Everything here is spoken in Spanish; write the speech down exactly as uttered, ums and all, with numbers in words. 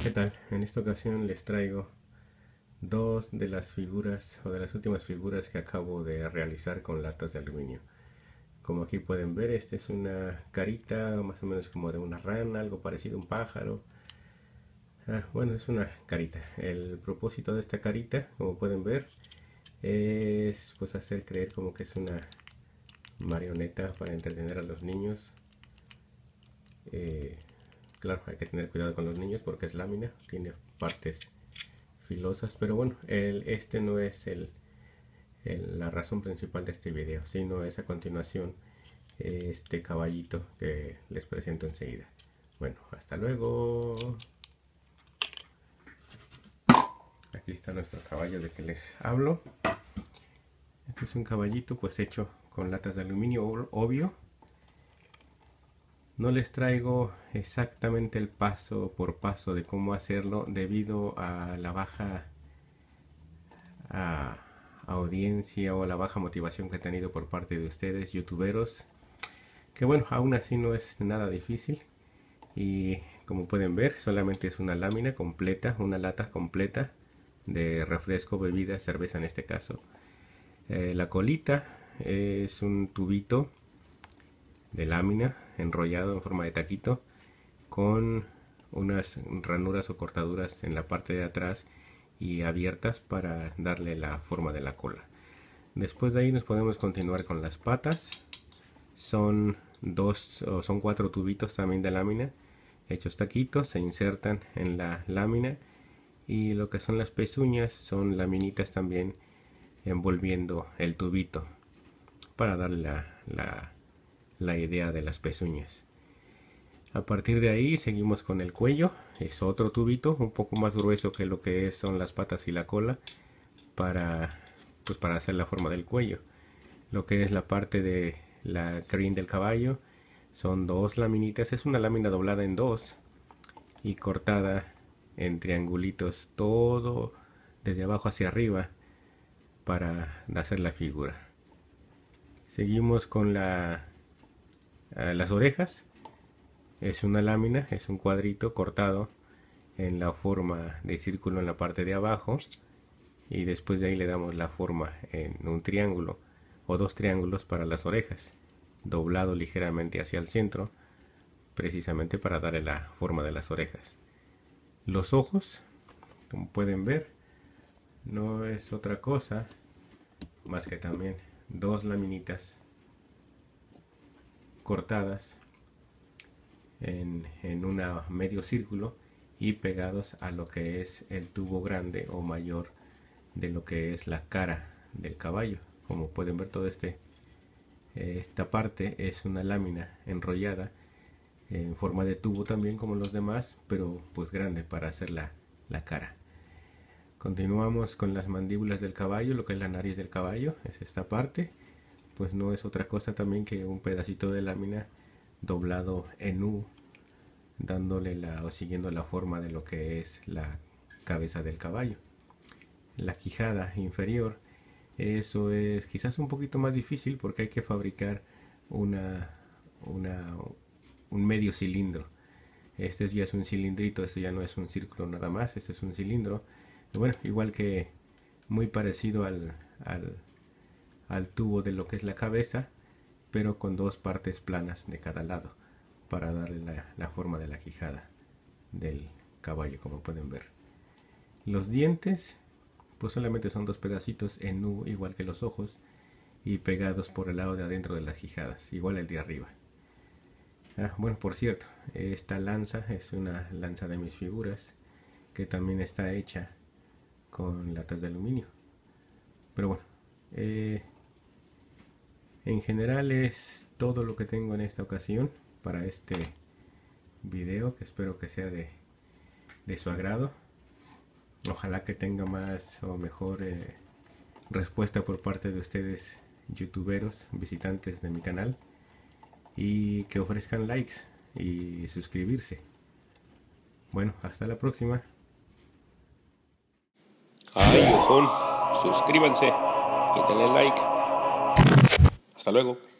¿Qué tal? En esta ocasión les traigo dos de las figuras o de las últimas figuras que acabo de realizar con latas de aluminio. Como aquí pueden ver, esta es una carita más o menos como de una rana, algo parecido a un pájaro. Ah, bueno, es una carita. El propósito de esta carita, como pueden ver, es pues hacer creer como que es una marioneta para entretener a los niños. Eh, claro, hay que tener cuidado con los niños porque es lámina, tiene partes filosas, pero bueno, el, este no es el, el, la razón principal de este video, sino es a continuación este caballito que les presento enseguida. Bueno, hasta luego. Aquí está nuestro caballo de que les hablo. Este es un caballito pues hecho con latas de aluminio, obvio. No les traigo exactamente el paso por paso de cómo hacerlo debido a la baja a, audiencia o la baja motivación que he tenido por parte de ustedes, youtuberos. Que bueno, aún así no es nada difícil. Y como pueden ver, solamente es una lámina completa, una lata completa de refresco, bebida, cerveza en este caso. Eh, la colita es un tubito de lámina enrollado en forma de taquito con unas ranuras o cortaduras en la parte de atrás y abiertas para darle la forma de la cola. Después de ahí nos podemos continuar con las patas. Son dos o son cuatro tubitos también de lámina hechos taquitos, se insertan en la lámina, y lo que son las pezuñas son laminitas también envolviendo el tubito para darle la, la la idea de las pezuñas. A partir de ahí seguimos con el cuello. Es otro tubito un poco más grueso que lo que es, son las patas y la cola para, pues para hacer la forma del cuello. Lo que es la parte de la crin del caballo son dos laminitas. Es una lámina doblada en dos y cortada en triangulitos, todo desde abajo hacia arriba para hacer la figura. Seguimos con la las orejas. Es una lámina, es un cuadrito cortado en la forma de círculo en la parte de abajo, y después de ahí le damos la forma en un triángulo o dos triángulos para las orejas, doblado ligeramente hacia el centro, precisamente para darle la forma de las orejas. Los ojos, como pueden ver, no es otra cosa más que también dos laminitas cortadas en, en un medio círculo y pegados a lo que es el tubo grande o mayor de lo que es la cara del caballo. Como pueden ver, todo este esta parte es una lámina enrollada en forma de tubo también como los demás, pero pues grande para hacer la, la cara. Continuamos con las mandíbulas del caballo, lo que es la nariz del caballo, es esta parte. Pues no es otra cosa también que un pedacito de lámina doblado en U, dándole la o siguiendo la forma de lo que es la cabeza del caballo. La quijada inferior, eso es quizás un poquito más difícil porque hay que fabricar una, una un medio cilindro. Este ya es un cilindrito, este ya no es un círculo nada más, este es un cilindro. Y bueno, igual que muy parecido al, al al tubo de lo que es la cabeza, pero con dos partes planas de cada lado para darle la, la forma de la quijada del caballo, como pueden ver. Los dientes pues solamente son dos pedacitos en U, igual que los ojos, y pegados por el lado de adentro de las quijadas, igual el de arriba. Ah, bueno, por cierto, esta lanza es una lanza de mis figuras que también está hecha con latas de aluminio. Pero bueno, eh, en general es todo lo que tengo en esta ocasión para este video, que espero que sea de, de su agrado. Ojalá que tenga más o mejor eh, respuesta por parte de ustedes, youtuberos, visitantes de mi canal, y que ofrezcan likes y suscribirse. Bueno, hasta la próxima. Ay, ojón, suscríbanse y denle like. Hasta luego.